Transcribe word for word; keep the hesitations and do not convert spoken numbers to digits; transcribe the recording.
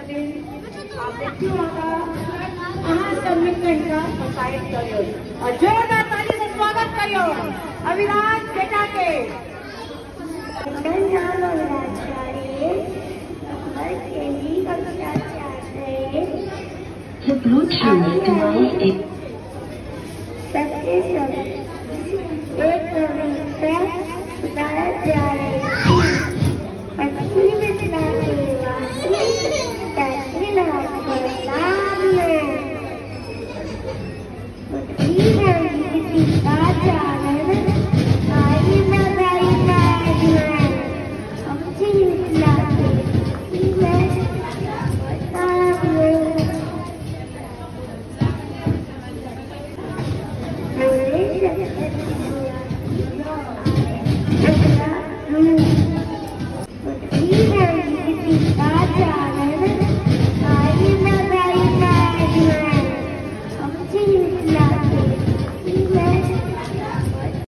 दिन આપણે क्यों आता महासम्मेलन का प्रसारित करो और जोरदार ताली से स्वागत करो अविनाश बेटा के। The Bluetooth device is